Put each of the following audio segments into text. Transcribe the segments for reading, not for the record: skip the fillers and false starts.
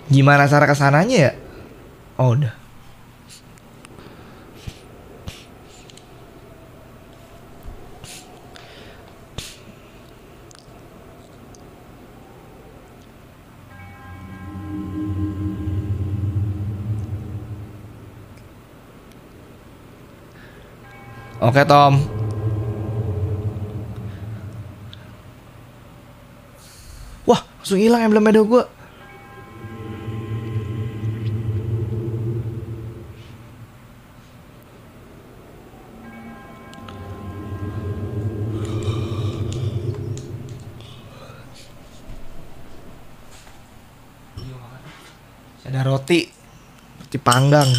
Gimana cara kesananya ya? Oh udah. Oke Tom. Wah langsung hilang emblem medal gue. Ada roti panggang.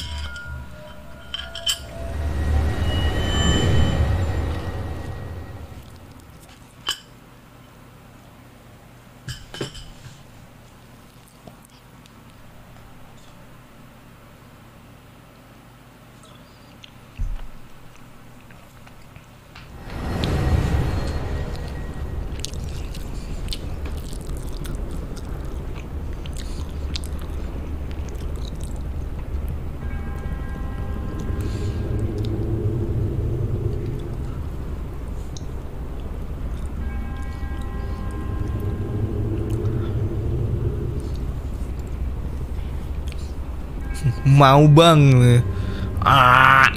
Mau bang. Ah.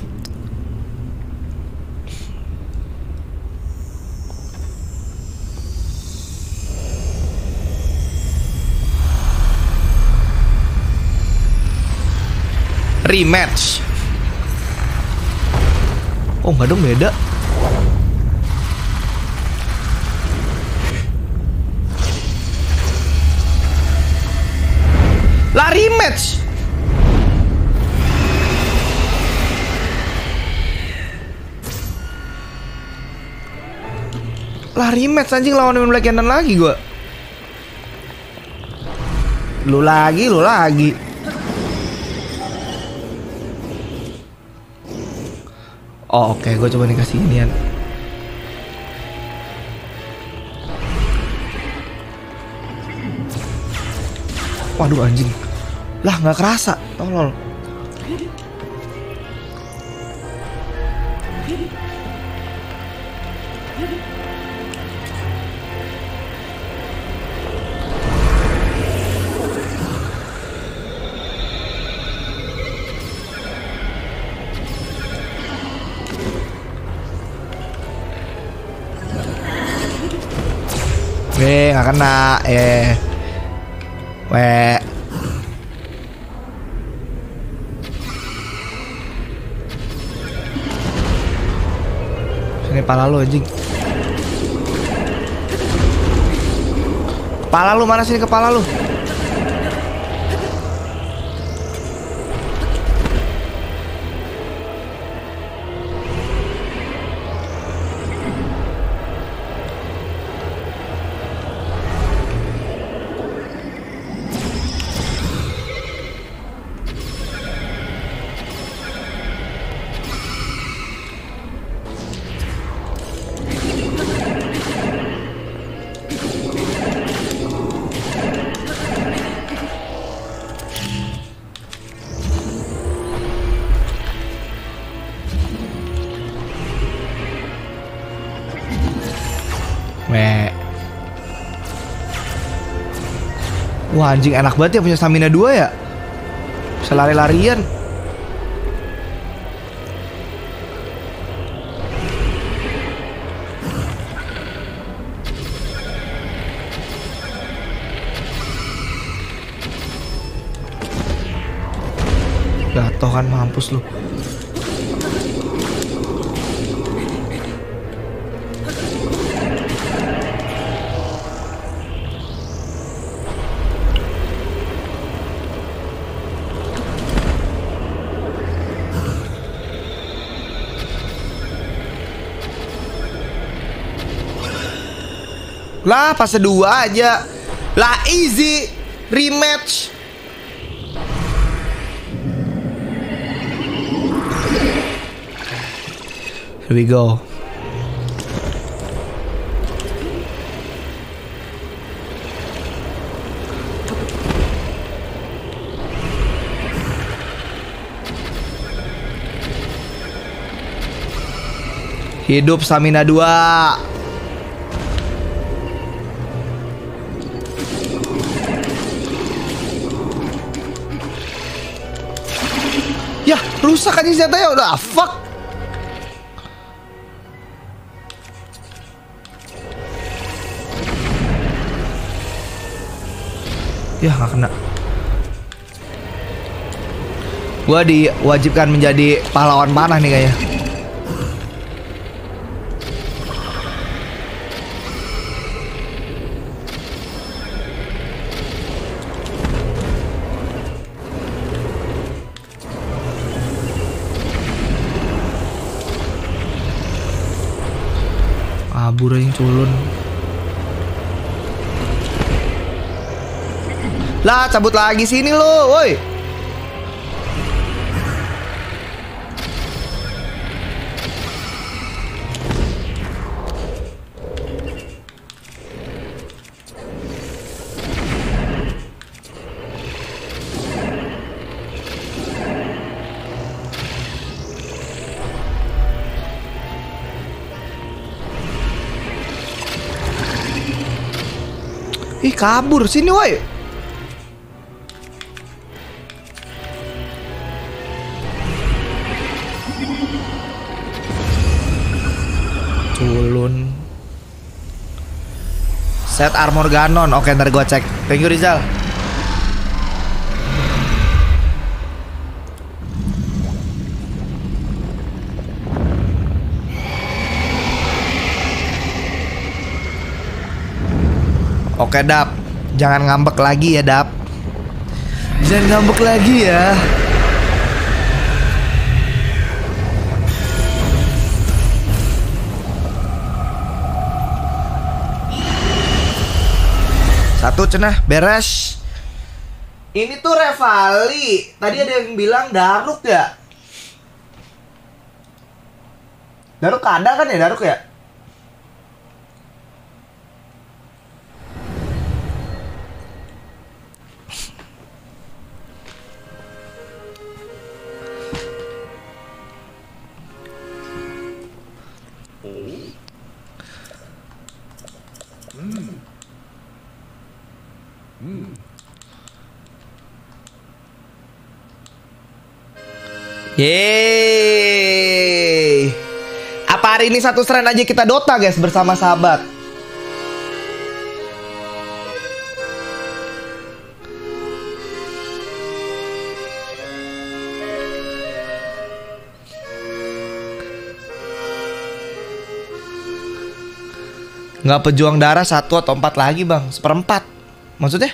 Rematch. Oh nggak dong, beda. Lah rematch. Lah rematch anjing, lawan Black Cannon lagi gua. Lu lagi. Oh oke, gue coba nih kasih inian. Waduh anjing. Lah nggak kerasa, tolol. Nggak kena. Sini pala lu anjing. Kepala lu mana, sini kepala lu. Wah anjing, enak banget ya punya stamina 2 ya. Bisa lari-larian. Jatuh kan, mampus lu. Lah fase 2 aja. Lah easy. Rematch. Here we go. Hidup stamina 2. Yah, rusak aja senjatanya udah fuck. Yah, gak kena. Gua diwajibkan menjadi pahlawan panah nih kayaknya. Kabur yang culun. Lah, cabut lagi sini lo, woi. Ih, kabur sini woi. Culun. Set armor Ganon. Oke, ntar gua cek. Thank you Rizal. Oke Dap, jangan ngambek lagi ya Dap. Jangan ngambek lagi ya. Satu cenah, beres. Ini tuh Revali. Tadi ada yang bilang Daruk ya. Daruk ada kan ya, Daruk ya? Yeay. Apa hari ini satu strand aja kita Dota guys bersama sahabat? Nggak pejuang darah 1 atau 4 lagi bang, 1/4. Maksudnya?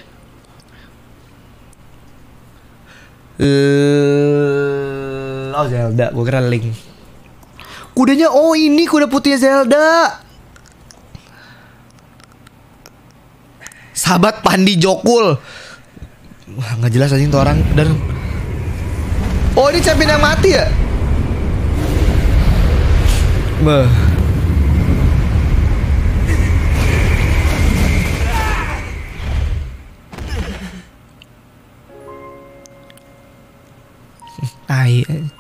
Oh Zelda, gue kira Link. Kudanya, oh ini kuda putihnya Zelda. Sahabat Pandi Jokul. Wah nggak jelas aja tuh orang. Dan oh ini champion yang mati ya? Beuh. Tai.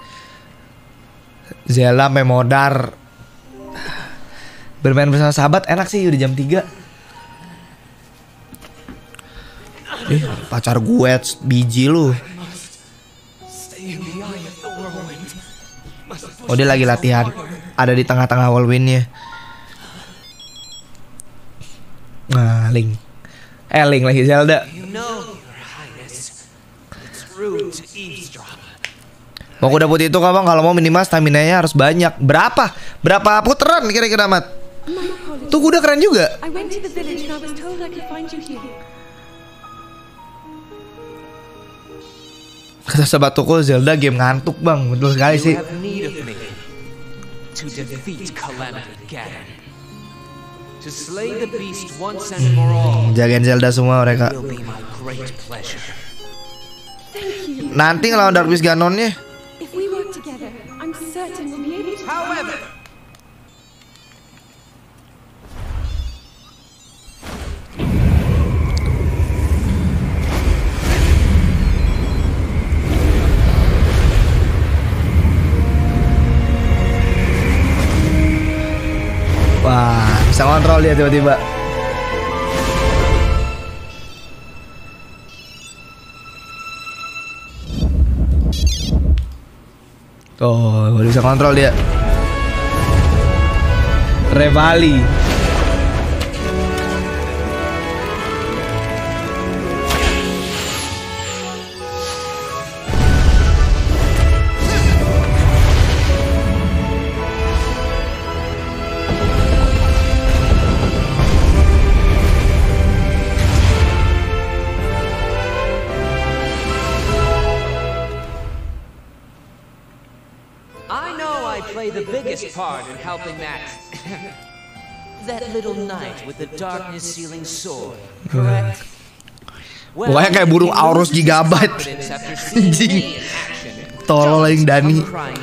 Zela memodar. Bermain bersama sahabat enak sih udah jam 3. Pacar gue biji lu. Oh dia lagi latihan. Ada di tengah-tengah whirlwind-nya. Nah, Link. Link lagi Zelda. Mau kuda putih itu bang, kalau mau minimal stamina-nya harus banyak. Berapa? Berapa putaran kira-kira Mat? Tuh kuda keren juga. Kata sahabat toko Zelda game ngantuk bang. Betul sekali sih. Jagain Zelda semua mereka. Nanti ngelawan Dark Beast Ganonnya. However, kontrol dia tiba-tiba. Tuh, baru bisa kontrol dia. Revali. The biggest part in helping that little knight with the darkness sealing sword, correct? Pokoknya kayak burung Aurus Gigabyte. Anjing. Tolol yang Dani.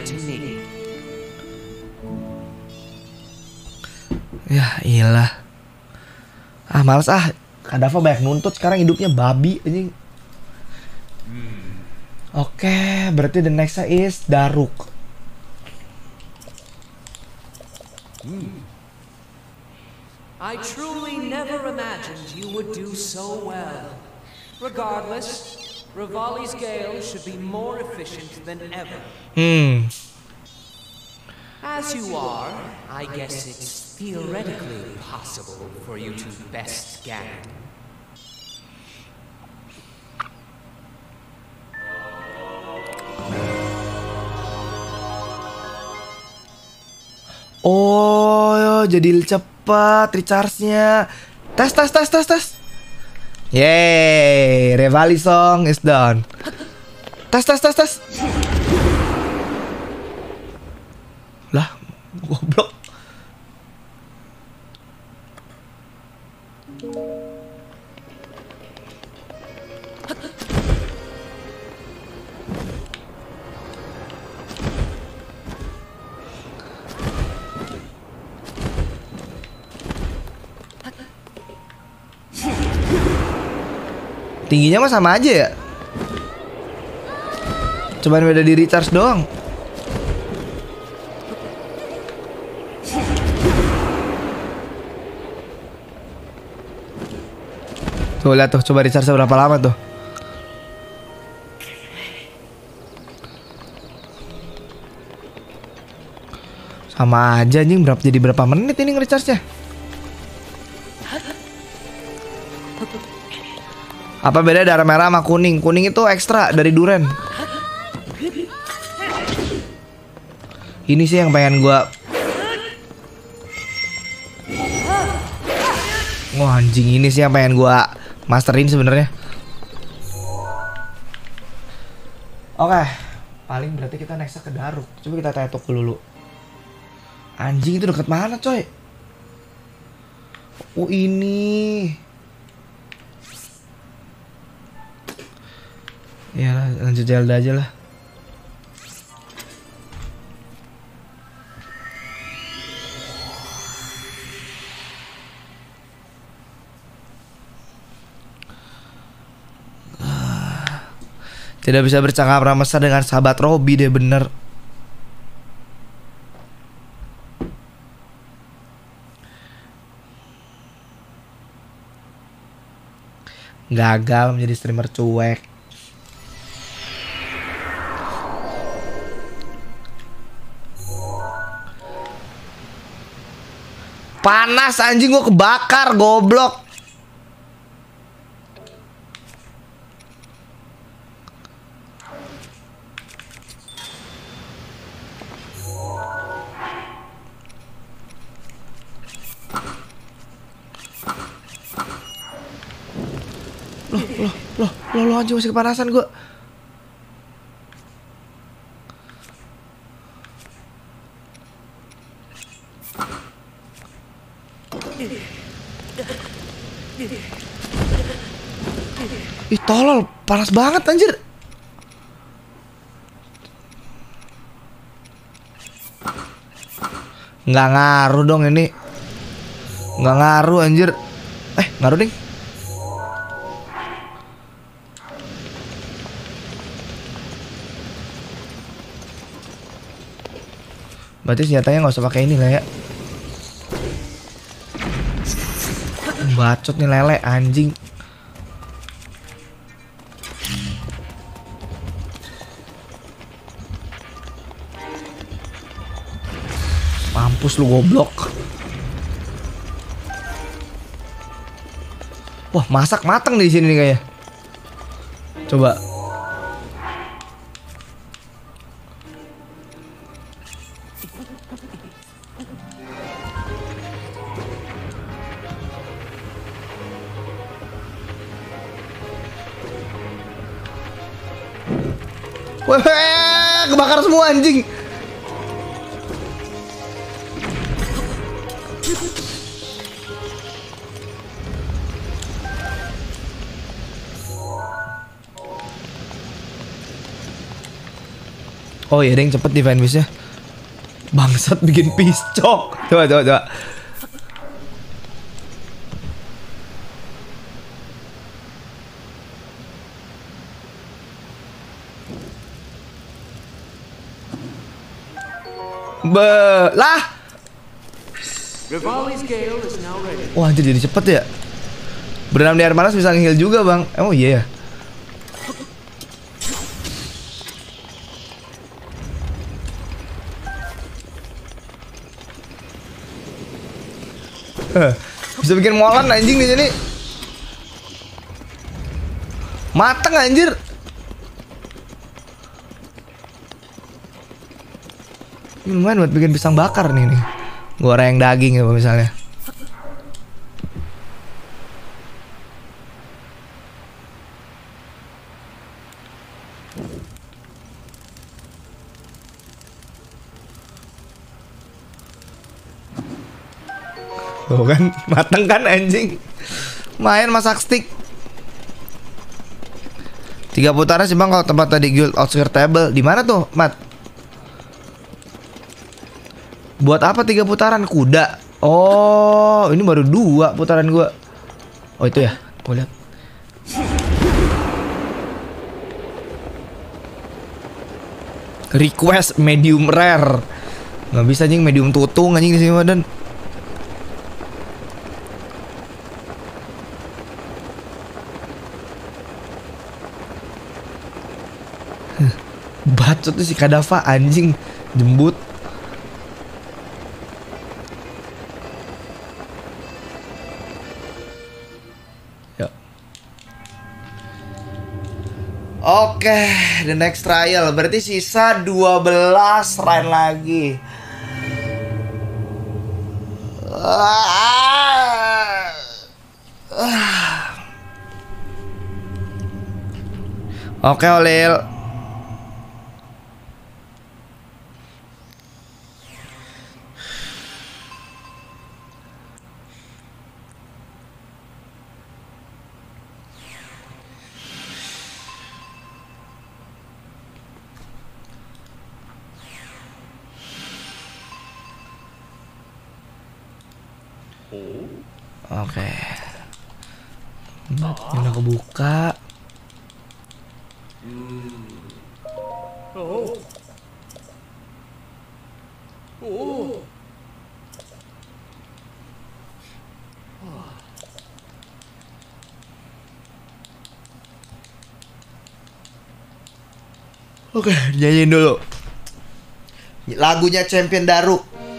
Ya iyalah. Ah males ah. Kadava banyak nuntut sekarang hidupnya babi anjing. Oke, berarti the next is Daruk. I truly never imagined you would do so well. Regardless, Revali's Gale should be more efficient than ever. As you are, I guess it's theoretically possible for you to best Ganon. Oh, jadi cepat recharge-nya. Tes. Yeay, Revali song is done. Tes. Lah, goblok. Tingginya mah sama aja ya. Cuman beda di recharge doang. Tuh lihat tuh, coba recharge berapa lama tuh. Sama aja anjing, jadi berapa menit ini nge-recharge-nya? Apa beda darah merah sama kuning? Kuning itu ekstra dari duren. Ini sih yang pengen gua. Wah anjing, ini sih yang pengen gua masterin sebenarnya. Oke, paling berarti kita next ke Daruk. Coba kita tetok dulu. Anjing itu dekat mana coy? Oh ini. Ya lanjut Zelda aja lah. Tidak bisa bercakap ramasa dengan sahabat Robby deh bener. Gagal menjadi streamer cuek. Panas anjing, gua kebakar goblok. Loh anjing masih kepanasan gua. Ih tolol, panas banget anjir. Nggak ngaruh dong ini. Nggak ngaruh anjir. Ngaruh ding. Berarti senjatanya nggak usah pakai ini lah ya. Bacot nih lele anjing. Mampus lu goblok. Wah, masak mateng di sini nih kayaknya. Coba. Wah, kebakar semua anjing. Oh iya, deng cepet divine miss-nya. Bangsat bikin piscok. Coba. Lah. Rivali's Gale is now ready. Wah, anjir jadi cepet ya. Berenam di air panas bisa nge-heal juga, Bang. Oh iya ya. Bisa bikin molan anjing di sini. Mateng anjir. Ini lumayan buat bikin pisang bakar nih. Goreng daging ya misalnya. Tuh kan, mateng kan anjing. Main masak stick. 3 putaran sih bang kalau tempat tadi guild Oscar table. Di mana tuh, Mat? Buat apa 3 putaran? Kuda. Oh, ini baru 2 putaran gua. Oh itu ya, gua lihat. Request medium rare. Nggak bisa anjing medium tutung anjing di sini badan. Bacot tuh si Kadava anjing jembut. Yuk. Oke, the next trial berarti sisa 12 run lagi. Oke, Olil. Oke. Udah kebuka. Oke, nyanyiin dulu lagunya Champion Daru.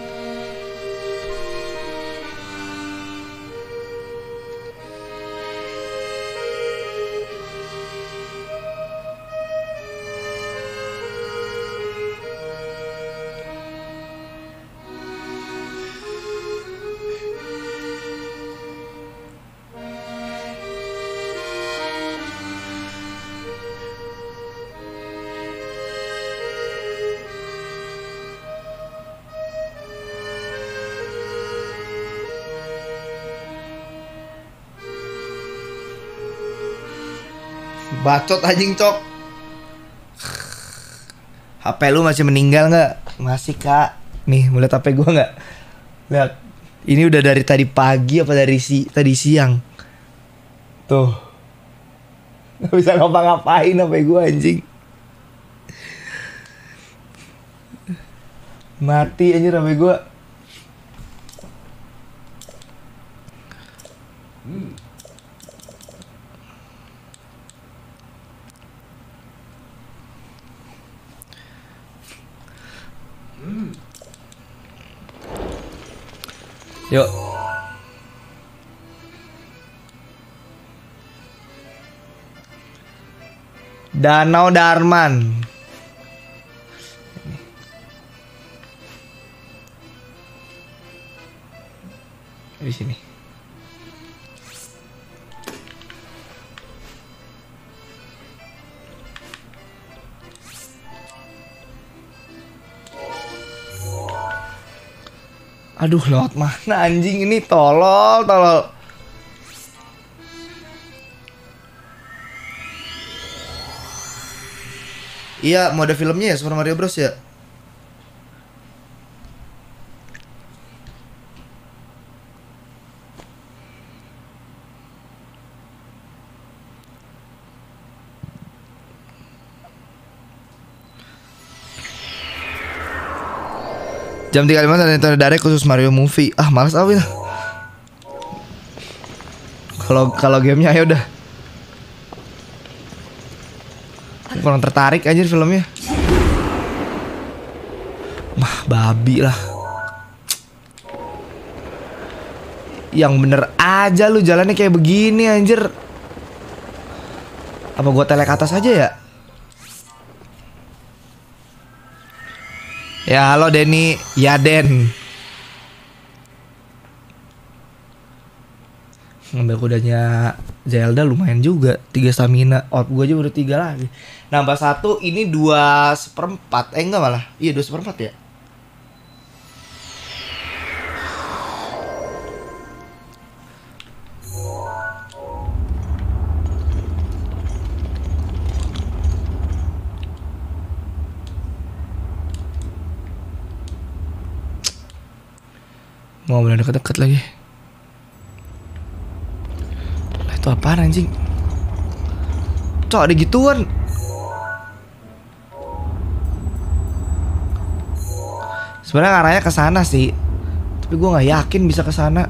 Bacot anjing cok. HP lu masih meninggal nggak? Masih kak. Nih mulai HP gua nggak? Lihat. Ini udah dari tadi pagi apa dari tadi siang? Tuh. Gak bisa ngapa-ngapain HP gua anjing. Mati anjir HP gua. Yuk. Danau Darman. Di sini. Aduh, lewat mana anjing ini, tolol. Iya, mode filmnya ya Super Mario Bros ya. Jam 3.5 ada Nintendo Direct khusus Mario Movie. Ah, males awil. Kalau gamenya ya udah. Kurang tertarik aja filmnya. Mah, babi lah. Yang bener aja lu jalannya kayak begini anjir. Apa gua tele ke atas aja ya? Ya halo Denny. Ya Den. Ngambil kudanya Zelda lumayan juga, 3 stamina. Out gue aja udah 3 lagi. Nambah 1, ini 2/4. Enggak malah. Iya 2/4 ya. Mau boleh deket-deket lagi. Itu apaan anjing? Cok, ada gituan. Sebenarnya arahnya ke sana sih, tapi gue nggak yakin bisa ke sana.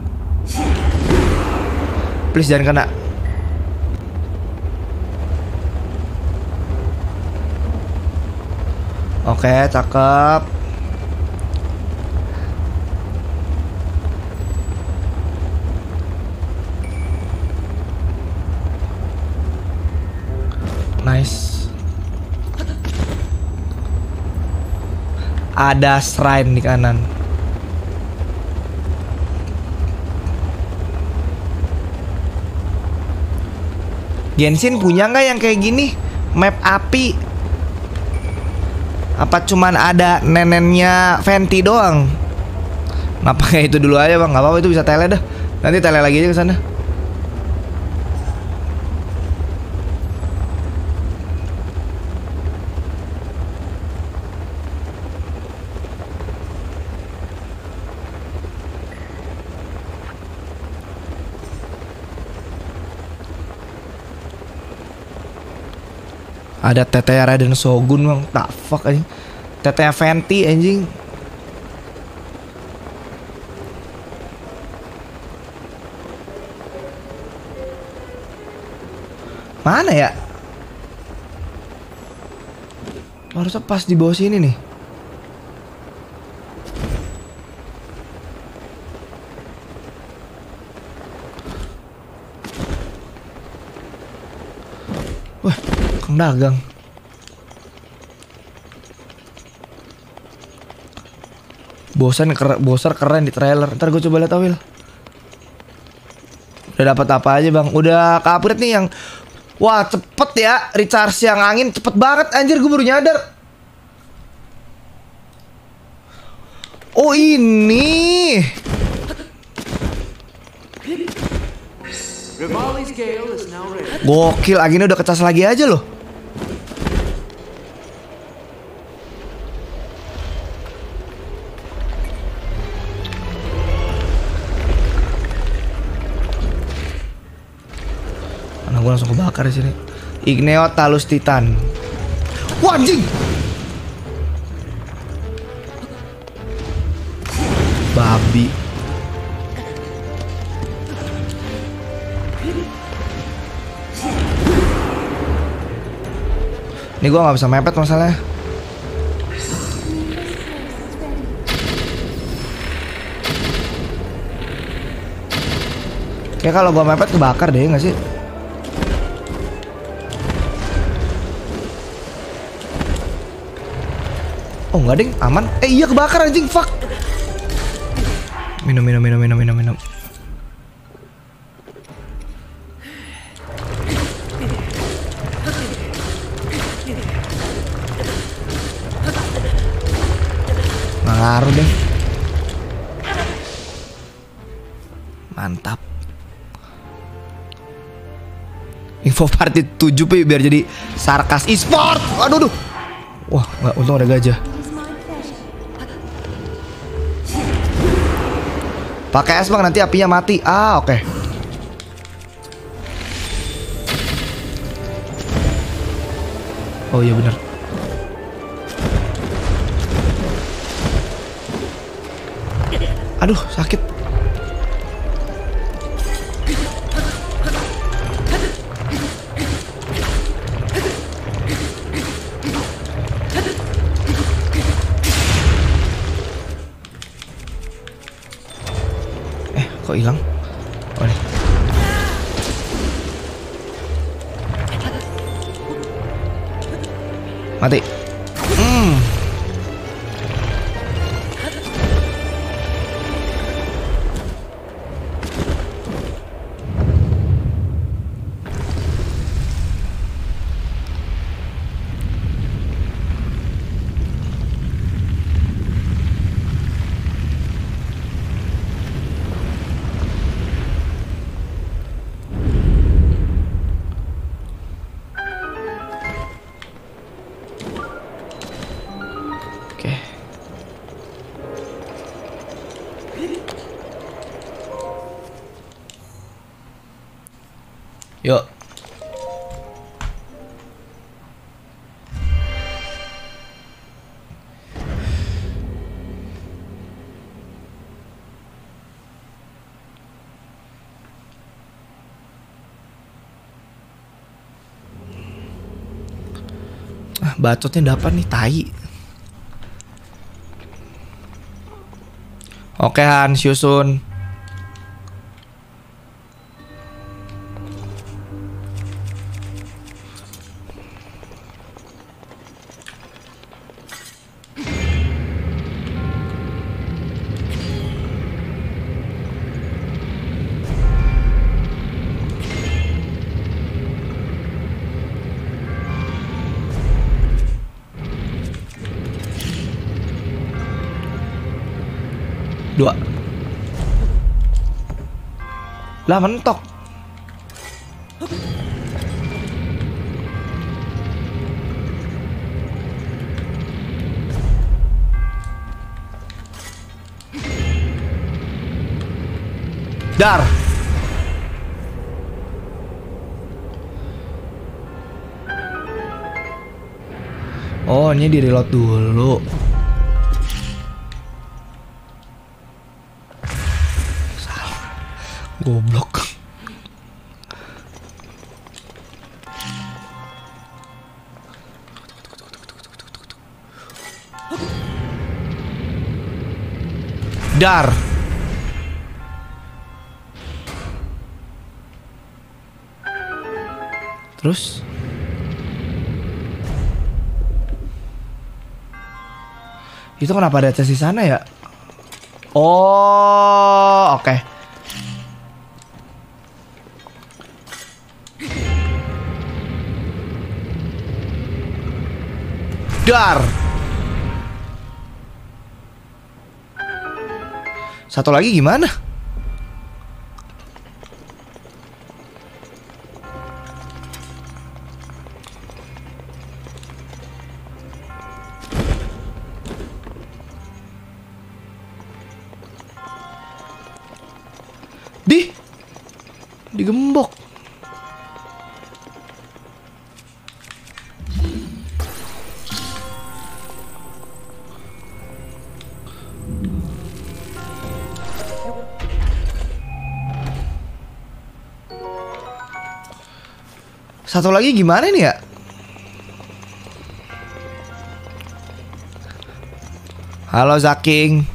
Please jangan kena. Oke, cakep. Nice. Ada shrine di kanan. Genshin punya nggak yang kayak gini? Map api? Apa cuman ada nenennya Venti doang? Kenapa kayak itu dulu aja bang? Gak apa-apa, itu bisa tele dah. Nanti tele lagi aja ke sana. Ada teteh Raden Shogun bang, tak fuck anjing. Teteh Venti anjing. Mana ya? Harusnya pas di bawah sini nih. Wah, Kang Dagang. Bosar keren di trailer. Ntar gue coba lihat Awil. Udah dapat apa aja bang? Udah ke-upgrade nih yang, wah cepet ya, recharge yang angin cepet banget anjir, gue baru nyadar. Oh ini. Gokil, anginnya udah kecas lagi aja loh. Mana gue langsung kebakar di sini. Igneo Talus Titan. Wah anjing. Babi. Ini gua nggak bisa mepet masalahnya. Kayak kalau gua mepet kebakar deh nggak sih? Oh nggak ding, aman. Iya kebakar anjing, fuck. Minum. Nggak ngaruh deh. Mantap. Info party 7 Pi, biar jadi sarkas e-sport. Aduh. Wah, nggak, untung ada gajah. Pakai es bang, nanti apinya mati. Ah, oke. Oh iya bener. Aduh, sakit. Kok hilang? Oh nih. Mati. Yuk. Bacotnya dapat nih, tai. Oke Han, Yusun. Dua. Lah mentok. Dar. Oh, ini di reload dulu. Goblok. Dar. Terus itu kenapa ada tes di sana ya? Oh, oke. Dar. Satu lagi gimana? Digembok. Satu lagi gimana nih ya? Halo Zaking.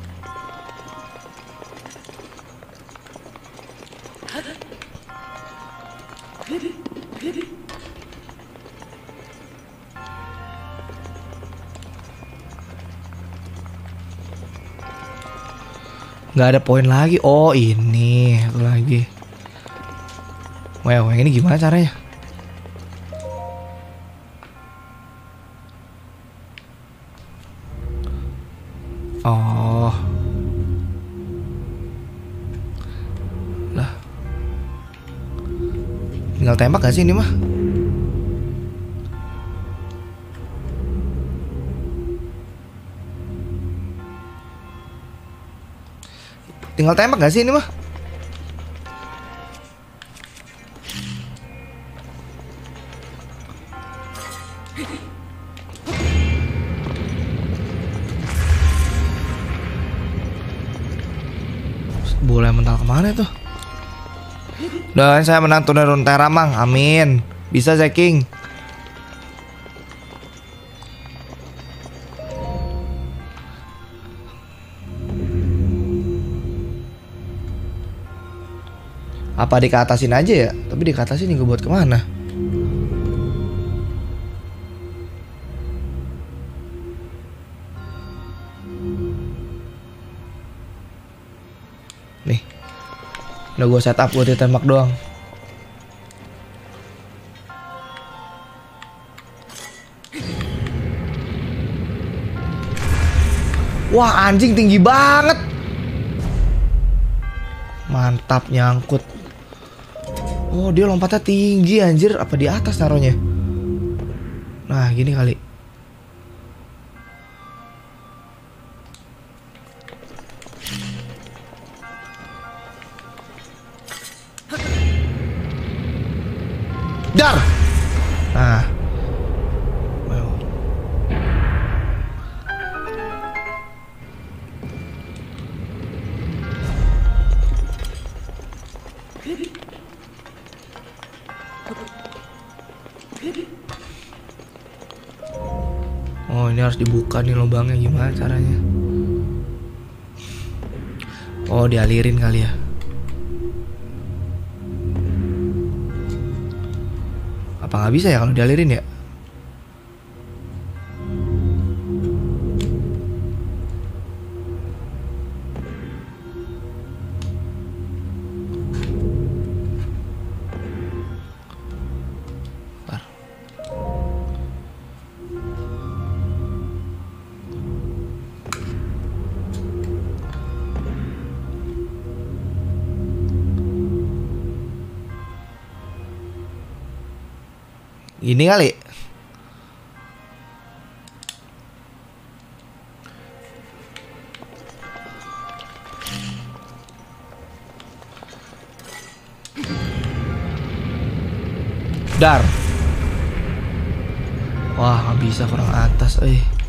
Nggak ada poin lagi. Oh ini satu lagi. Wow, yang ini gimana caranya? Oh. Lah. Tinggal tembak gak sih ini mah? Tinggal tembak gak sih ini mah? Bola mental kemana tuh? Dan saya menang turnamen Runeterra mang. Amin. Bisa Zaking. Apa dikatasin aja ya? Tapi dikatasin juga buat kemana? Nih. Udah gue setup buat ditembak doang. Wah anjing tinggi banget. Mantap nyangkut. Oh dia lompatnya tinggi anjir. Apa di atas taruhnya? Nah gini kali. Dar. Nah. Wow. Oh ini harus dibuka nih lubangnya, gimana caranya? Oh dialirin kali ya. Apa nggak bisa ya kalau dialirin ya? Bentar. Gini kali. Dar. Wah nggak bisa, kurang atas.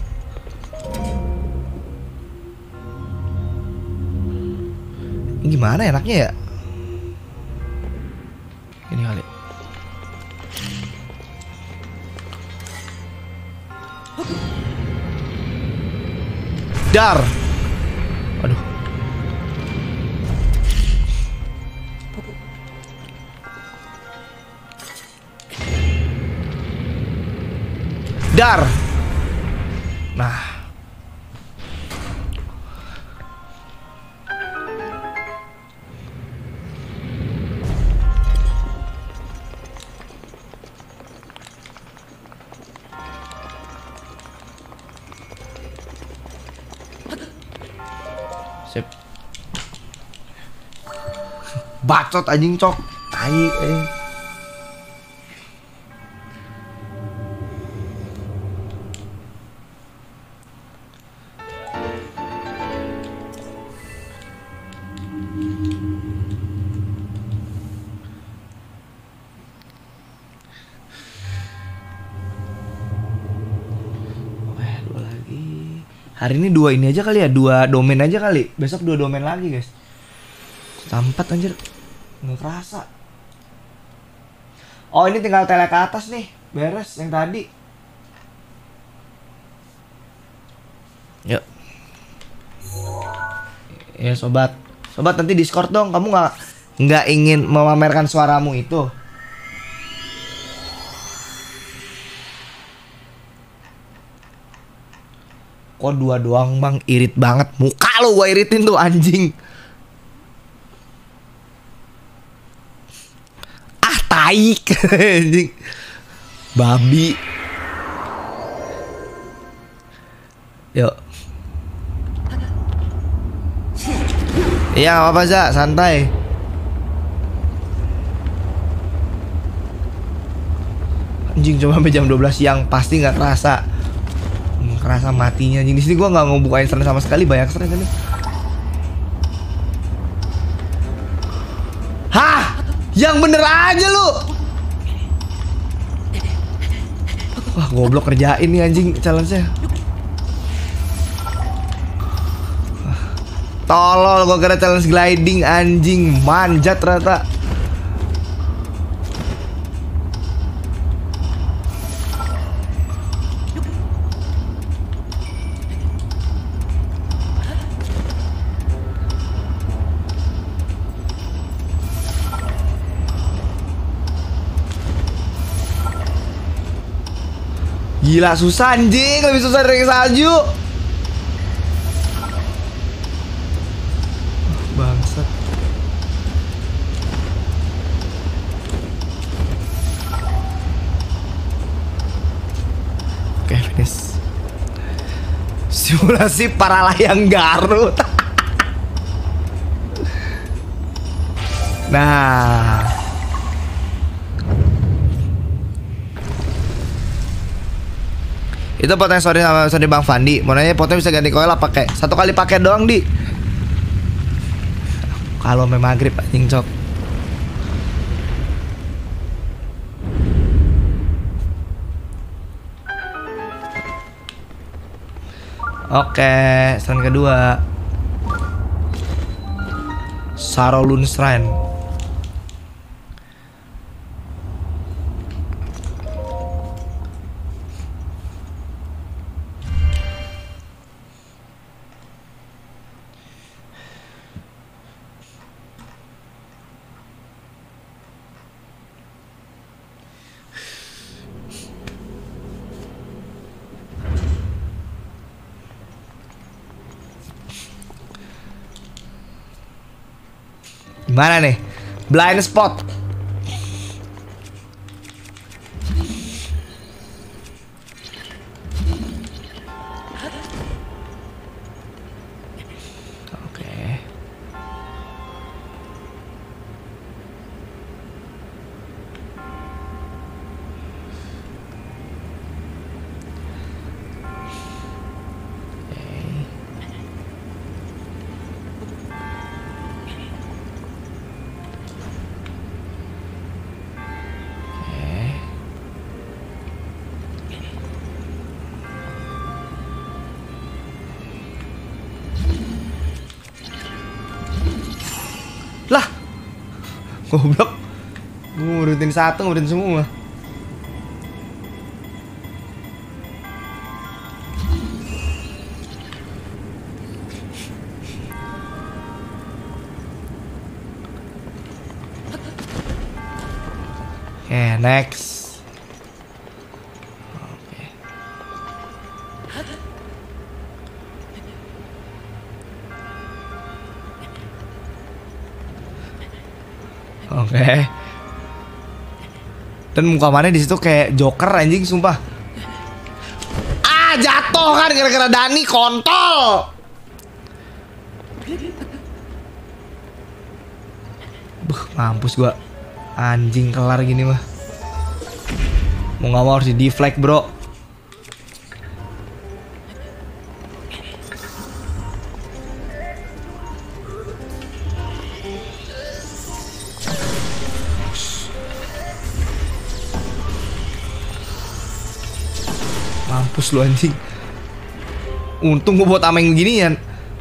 Ini gimana enaknya ya? Ini kali. Dar. Aduh. Dar. Nah. Sip. Bacot anjing cok. Tai dua lagi. Hari ini dua ini aja kali ya, dua domain aja kali. Besok dua domain lagi guys. Tampat anjir. Nggak kerasa. Oh ini tinggal tele ke atas nih. Beres yang tadi. Yuk Ya sobat, sobat nanti Discord dong. Kamu nggak ingin memamerkan suaramu itu? Kok 2 doang bang? Irit banget. Muka lo gua iritin tuh anjing. Ah tai anjing. Babi. Yuk. Iya apa Za, santai. Anjing coba sampai jam 12 siang pasti nggak kerasa. Kerasa matinya anjing. Di sini gua nggak ngebukain strand sama sekali, banyak strand tadi. Hah? Yang bener aja lu. Wah, goblok kerjain nih anjing challenge-nya. Tolol, gua kira challenge gliding anjing, manjat ternyata. Gila susah anjing, lebih susah dari salju. Bangsat. Oke, finish. Simulasi para layang Garut. Nah. Itu potnya sorry sama sorry Bang Fandi. Mau nanya potnya bisa ganti koil apa pakai? 1 kali pakai doang di. Kalau memang maghrib anjing cok. Oke, strand kedua. Sarolun Shrine. Gimana nih? Blind spot. Oke. Lah, goblok. Gue ngurutin satu, ngurutin semua. Oke, next. Oke. Oke. Dan muka mana di situ kayak Joker anjing sumpah. Ah, jatuh kan gara-gara Dani kontol. Mampus gua. Anjing kelar gini mah. Mau nggak mau harus di deflect, bro. Mampus lu anjing. Untung gue buat ameng beginian.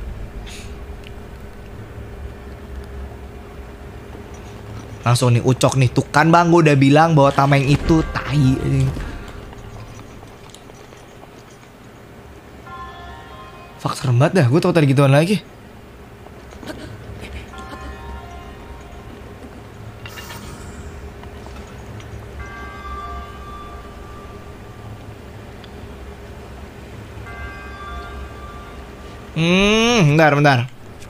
Langsung nih ucok nih. Tuh kan bang, gue udah bilang bahwa tameng itu tai anjing. Fuck, serem banget dah. Gue tau tadi gituan lagi. Bentar.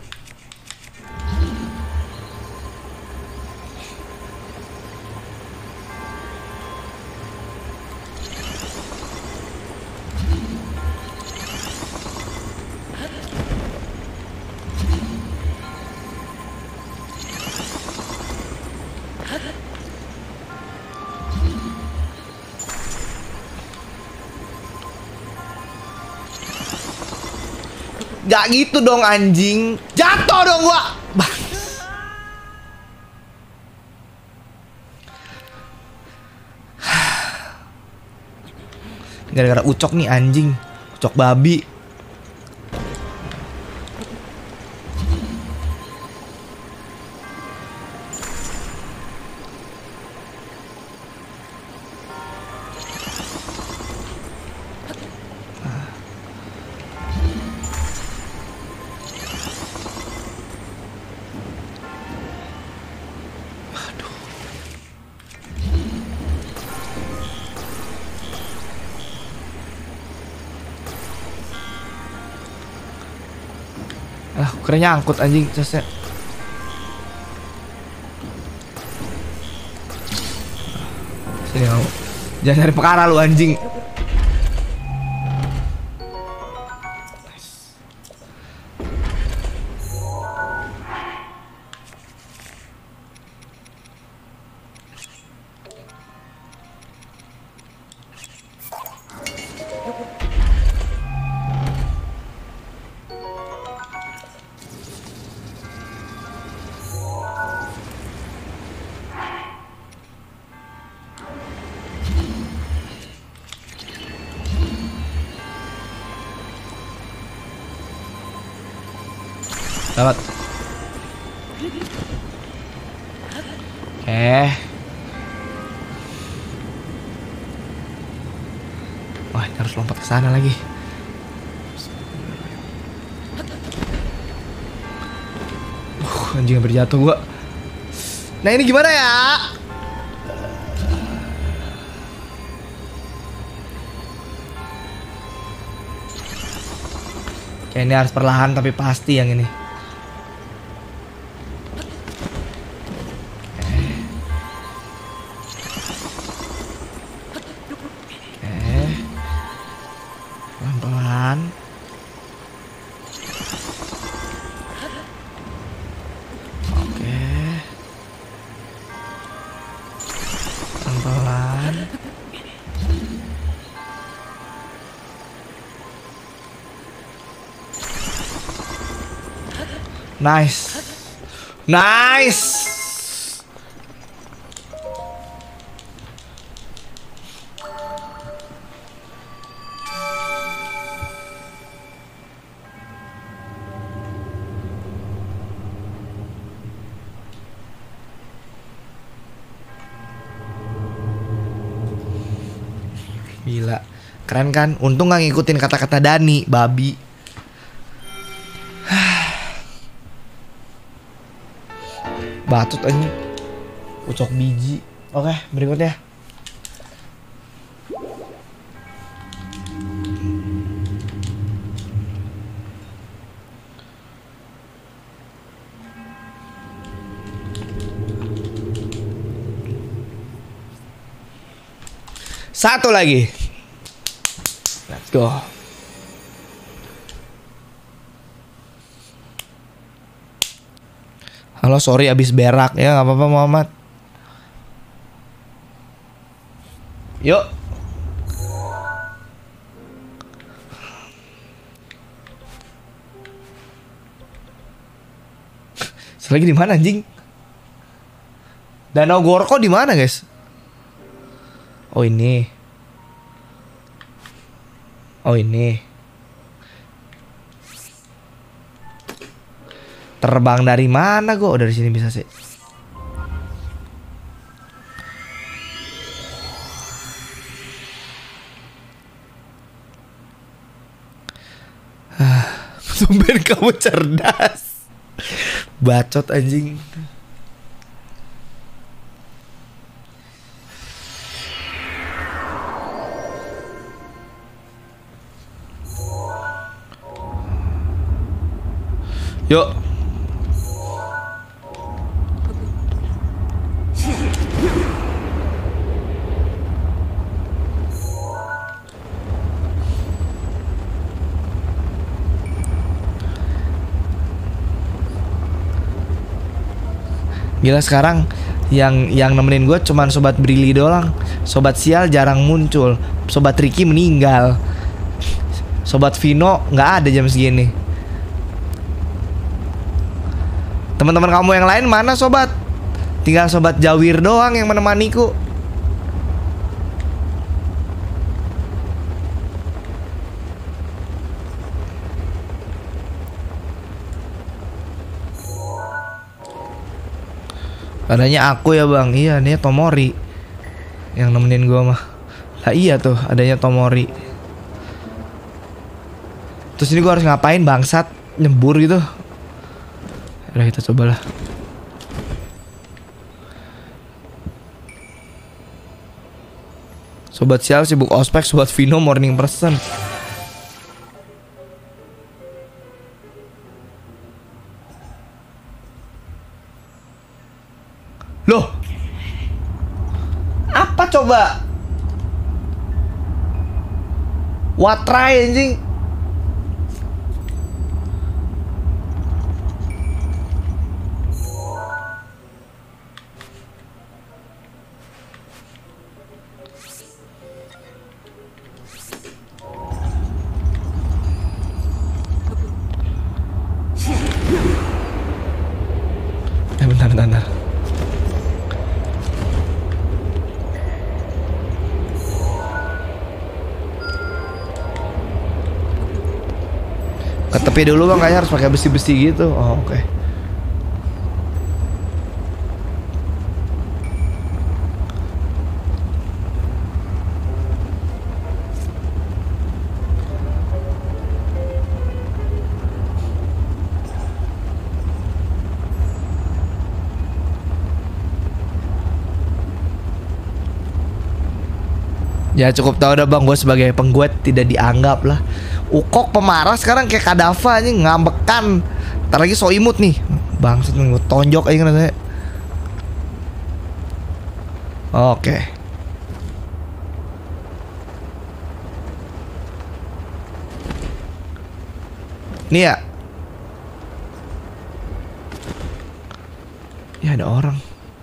Gak gitu dong anjing. Jatuh dong gua. Gara-gara ucok nih anjing. Ucok babi. Kerennya angkut anjing casnya. Sini kamu. Jangan cari perkara lu anjing. Dapat. Wah, harus lompat ke sana lagi. Anjing hampir jatuh gua. Nah, ini gimana ya? Kayak ini harus perlahan tapi pasti yang ini. Pelan-pelan. Oke. Pelan-pelan. Nice. Gila, keren kan? Untung gak ngikutin kata-kata Dani, babi. Batut aja. Ucok biji. Oke, berikutnya. Satu lagi. Let's go. Halo, sorry abis berak ya, nggak apa-apa Muhammad. Yuk. Selagi di mana anjing? Danau Gorko di mana guys? Oh ini. Oh ini. Terbang dari mana gue? Oh, dari sini bisa sih. Tumben kamu cerdas. Bacot anjing. Yuk. Gila sekarang yang nemenin gue cuman Sobat Brili doang. Sobat Sial jarang muncul. Sobat Ricky meninggal. Sobat Vino nggak ada jam segini. Teman-teman kamu yang lain mana sobat? Tinggal Sobat Jawir doang yang menemaniku. Adanya aku ya bang. Iya nih Tomori yang nemenin gua mah. Lah iya tuh adanya Tomori. Terus ini gua harus ngapain bangsat? Nyembur gitu. Udah kita cobalah. Sobat Sial sibuk ospek. Sobat Vino morning person. Loh, apa coba? What try anjing? Bentar. Ke tepi dulu bang, kayaknya harus pakai besi-besi gitu. Oh oke. Ya cukup tahu dah bang, gue sebagai pengguet tidak dianggap lah. Ukok pemarah sekarang kayak Kadafa aja ngambekan. Ntar lagi so imut nih. Bangsat gue tonjok aja rasanya. Oke. Nih ya. Ya ada orang.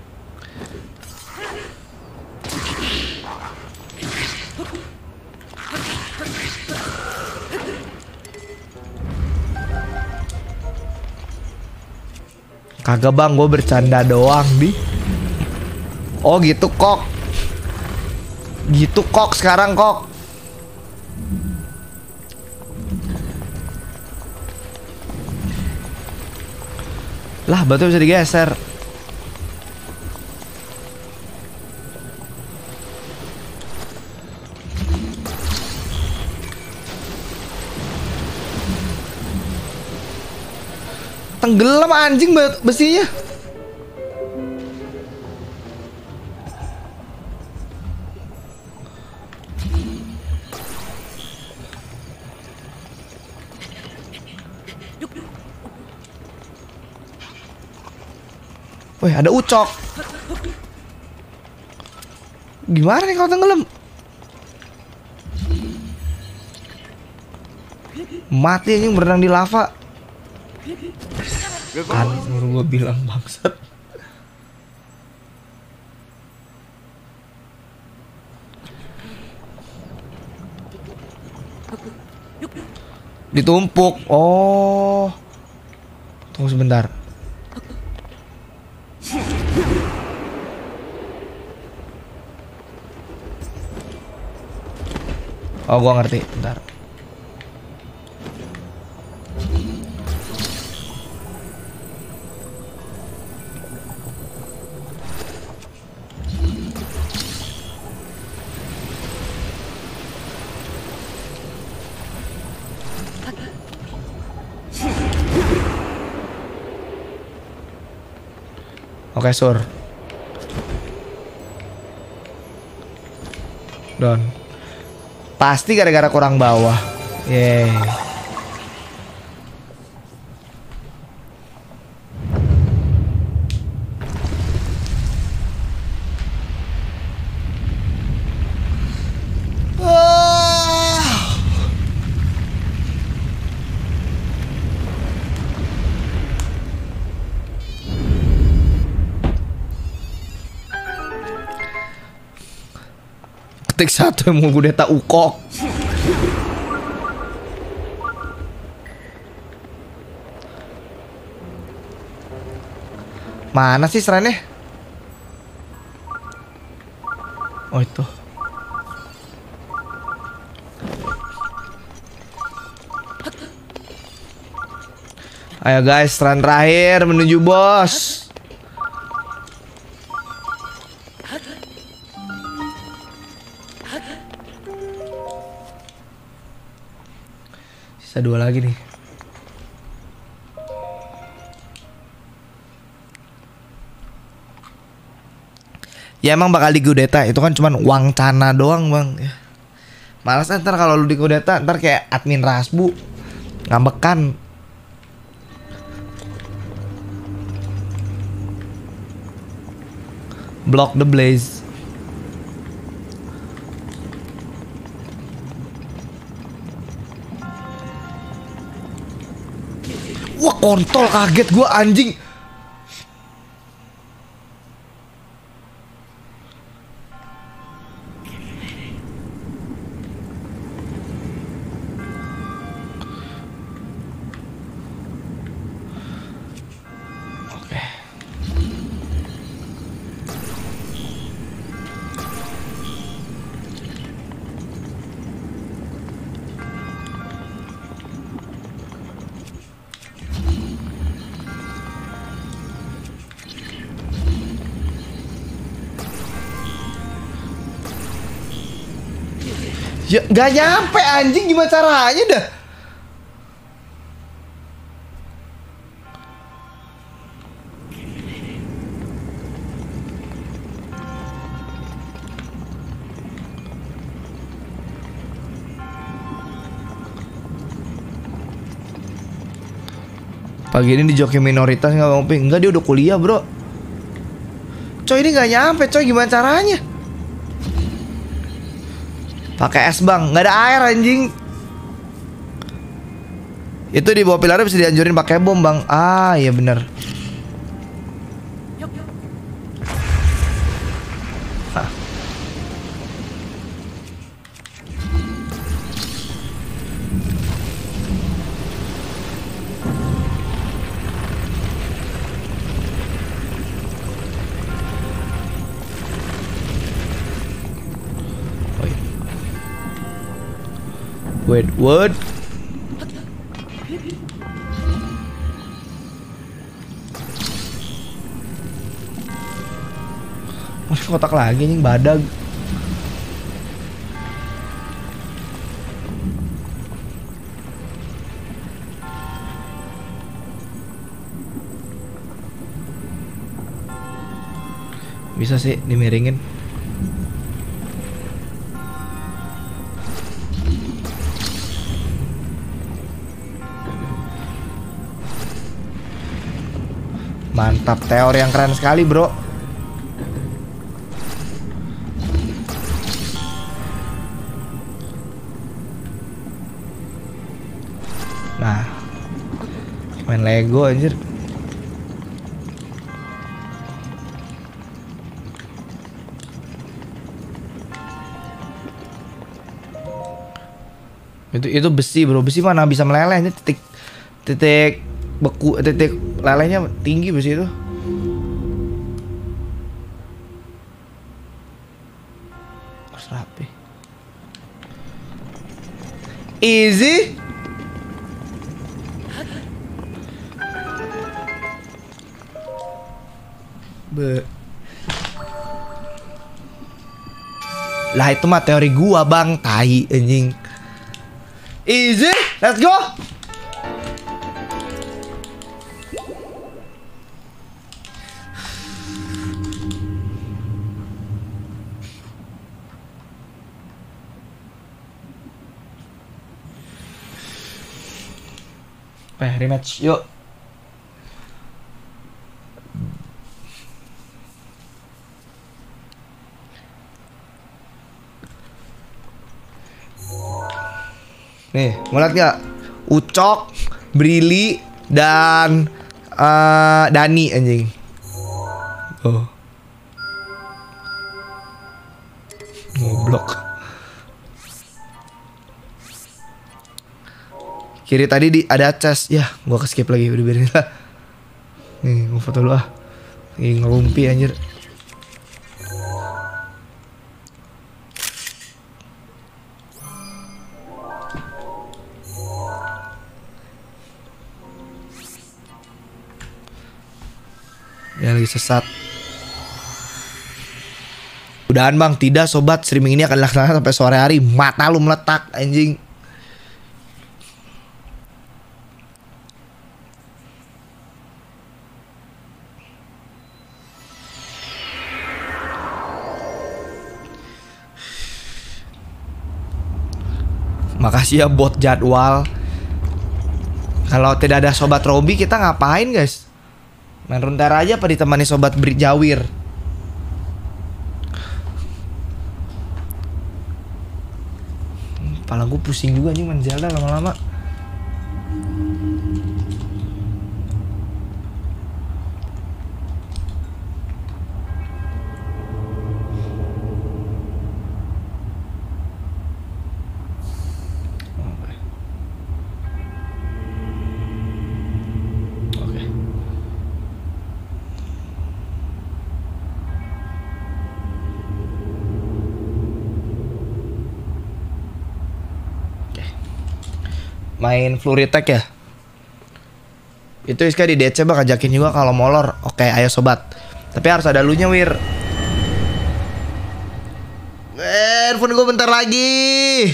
Kagak bang, gue bercanda doang di. Oh gitu kok. Gitu kok sekarang kok. Lah batu bisa digeser. Tenggelam anjing besinya. Wih ada ucok. Gimana nih kalau tenggelam? Mati anjing berenang di lava. Kan baru gue bilang bangsat. Ditumpuk. Oh. Tunggu sebentar. Oh gua ngerti. Bentar. Oke, sur. Don. Pasti gara-gara kurang bawah. Yeay. Ketik 1 yang mau kudeta ukok. Mana sih serannya? Oh itu. Ayo guys, seran terakhir menuju bos. Sisa 2 lagi nih. Ya emang bakal digudeta, itu kan cuman uang cana doang bang. Malas ntar kalau lu digudeta ntar kayak admin Rasbu ngambekan. Block the blaze. Wah kontol, kaget gua anjing. Ya gak nyampe anjing, gimana caranya dah? Pagi ini di joki minoritas nggak bang Ping? Enggak, dia udah kuliah bro. Coy ini nggak nyampe coy, gimana caranya? Pakai es bang, nggak ada air anjing. Itu di bawah pilarnya bisa dianjurin pakai bom bang. Ah iya bener. Hah. Wait, what? Masih kotak lagi nih badag. Bisa sih dimiringin. Mantap, teori yang keren sekali bro. Nah, main Lego anjir. Itu besi bro, besi mana bisa meleleh. Ini titik beku, titik lelehnya tinggi besi itu. Harus rapi. Easy. Lah itu mah teori gua bang, tai anjing. Easy, let's go. Rematch, yuk. Nih, ngeliat gak? Ucok, Brili, dan Dani anjing. Oh. Ngoblok. Kiri tadi ada chest. Ya, gua ke-skip lagi, udah biarin lah. Nih, mau foto dulu ah. Nih, ngerumpi anjir. Ya lagi sesat. Udahan bang, tidak sobat, streaming ini akan dilaksanakan sampai sore hari. Mata lu meletak anjing. Makasih ya bot jadwal. Kalau tidak ada sobat Robi kita ngapain guys? Main Runeterra aja apa ditemani sobat Jawir? Kepala gue pusing juga nih main Zelda lama-lama. Main Flurry Tech ya. Itu Iska di DC bak ajakin juga kalau molor. Oke, ayo sobat. Tapi harus ada lunya, Wir. Handphone gue bentar lagi.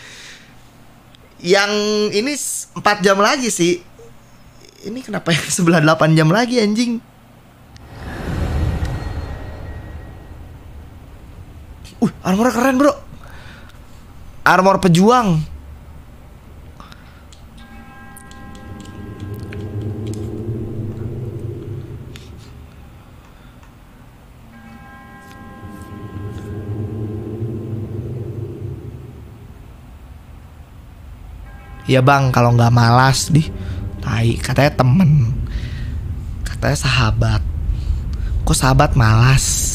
Yang ini 4 jam lagi sih. Ini kenapa yang sebelah 8 jam lagi anjing? Armor keren, bro. Armor pejuang. Ya bang, kalau nggak malas tai, katanya temen, katanya sahabat. Kok sahabat malas?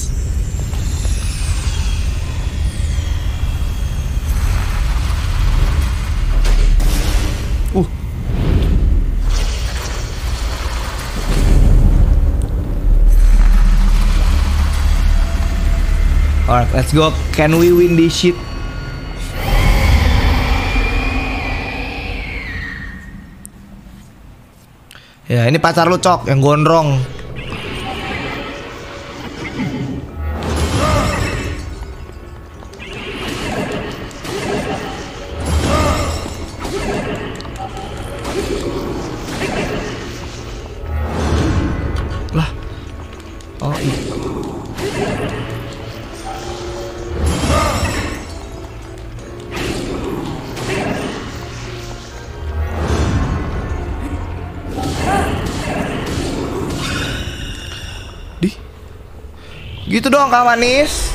Alright, let's go. Can we win this shit? Ya, ini pacar lu, Cok, yang gondrong. Lah. Oh, iya. Gitu dong Kak Manis.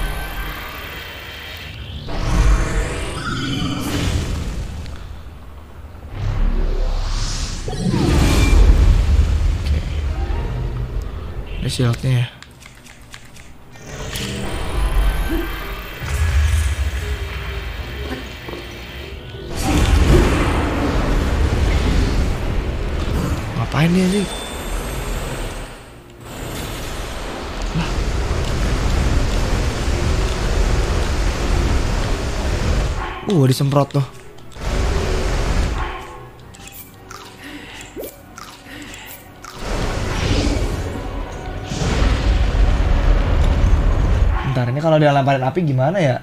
Oke. Ini shieldnya ya. Ngapain dia sih? Disemprot tuh. Bentar, ini kalau dia lemparin api gimana ya?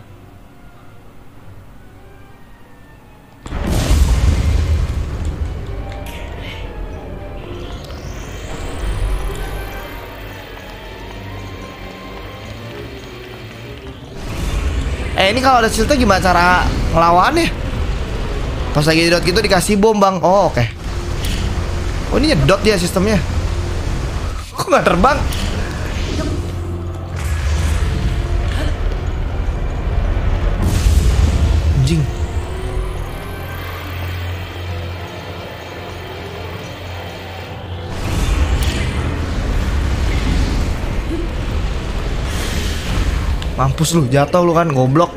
Ini kalau ada shieldnya gimana cara ngelawannya? Pas lagi dot gitu dikasih bom bang. Oh oke. Oh ini nyedot dia sistemnya. Kok nggak terbang? Anjing. Mampus lu, jatuh lu kan, goblok.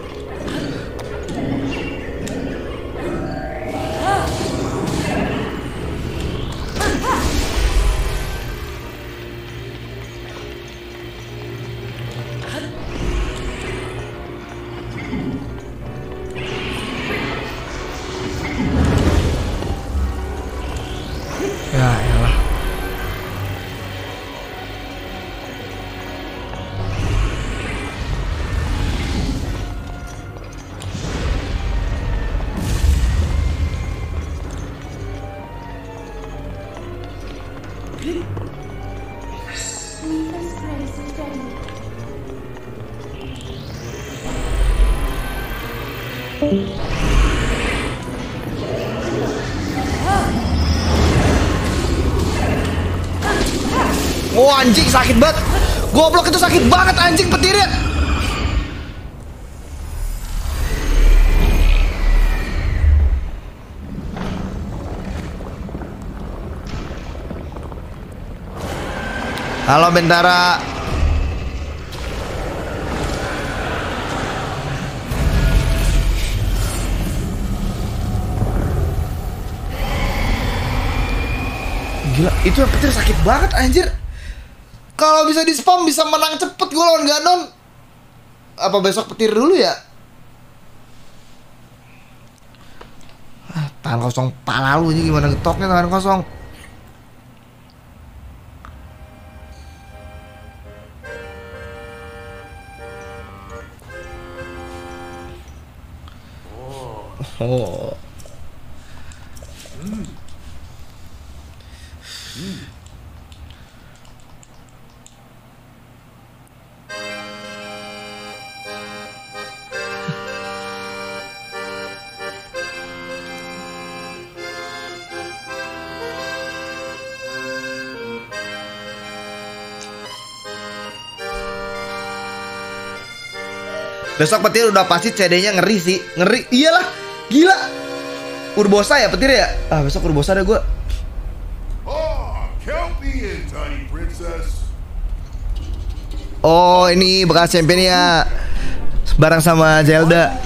Ya elah. Oh anjing sakit banget. Goblok itu sakit banget anjing petirnya. Halo Bentara. Gila, itu yang petir sakit banget anjir. Kalau bisa di spam bisa menang cepet gue lawan Ganon. Apa besok petir dulu ya? Tangan kosong pala lu ini gimana getoknya tangan kosong. Oh. Besok petir udah pasti CD-nya ngeri sih. Ngeri, iyalah, gila. Urbosa ya petir ya? Ah besok Urbosa deh gue. Oh ini bekas champion ya. Bareng sama Zelda.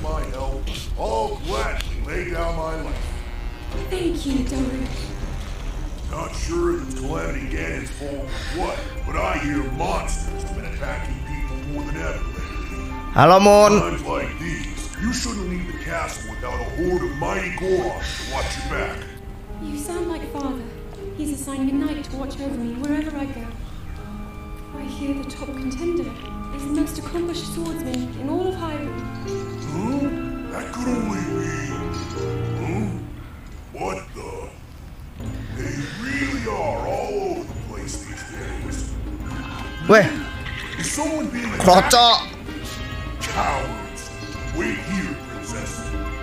Thank you, Dory. Not sure if Calamity Ganon's fault or what, but I hear monsters have been attacking people more than ever lately. Halo Moon. Times like these, you shouldn't leave the castle without a horde of mighty Gorons to watch your back. You sound like Father. He's assigned a knight to watch over me wherever I go. I hear the top contender is the most accomplished swordsman in all of Hyrule. Huh? That could only be... Huh? What the... They really are all over the place these days. Weh, Is someone being kroco. attacked? Cowards. Wait here, princess.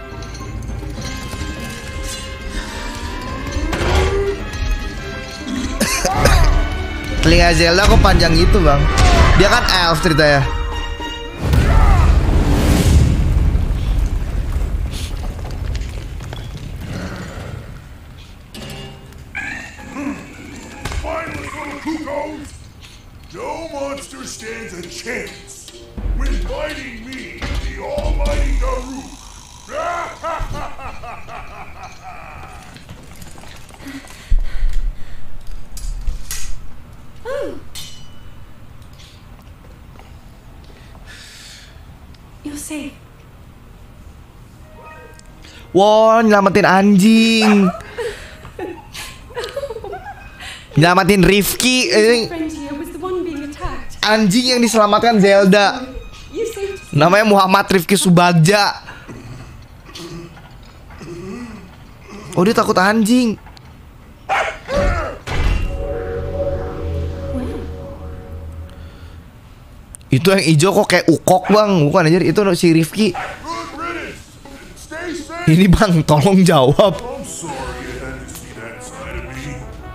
Telinga Zelda kok panjang gitu bang? Dia kan elf ceritanya. Finally, little cuckoos! No monster stands a chance when fighting me, the almighty Garou. Oh! You're safe. Wow, nyelamatin anjing. Nyelamatin Rifki. My friend here was the one being attacked. Anjing yang diselamatkan Zelda. You saved. Namanya Muhammad Rifki Subagja. Oh dia takut anjing. Well, Itu yang hijau kok kayak ukok bang. Bukan anjir, itu si Rifki. Good riddance. Stay safe. Ini bang, tolong jawab. I'm sorry you had to see that side of me.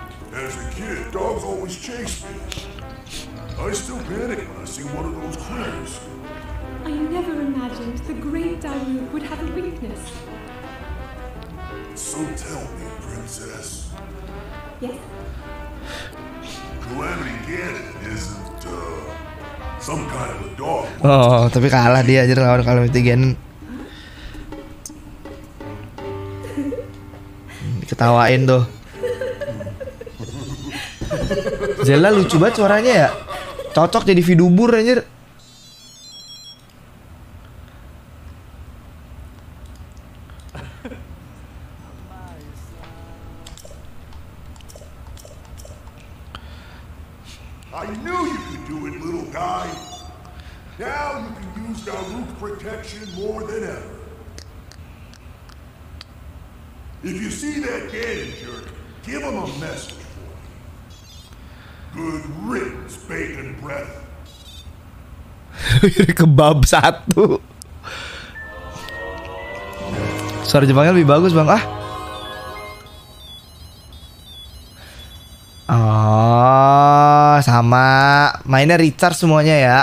I still panic when I see one of those critters. I never imagined the great Daru would have a weakness. So tell me, princess, Yes? Calamity Ganon isn't, some kind of a dog. Oh, tapi kalah dia aja lawan Calamity Ganon. Diketawain tuh. Zelda lucu banget suaranya ya. Cocok jadi VTuber anjir. I knew you could do it, little guy. Now you can use Daruk's protection more than ever. If you see that Ganon jerk, give him a message for me. Good riddance, bacon breath. Kebab satu. Suara Jepangnya lebih bagus bang. Oh, sama. Mainnya recharge semuanya ya.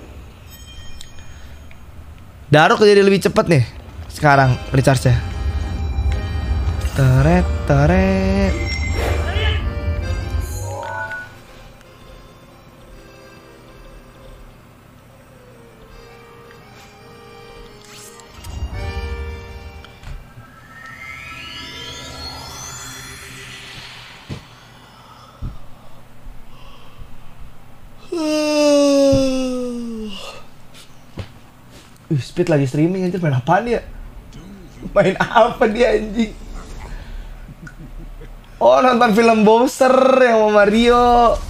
Daruk jadi lebih cepet nih sekarang recharge-nya. Teret, teret. Speed lagi streaming anjir, main apaan dia? Main apa dia anjing? Oh, nonton film Bowser yang sama Mario.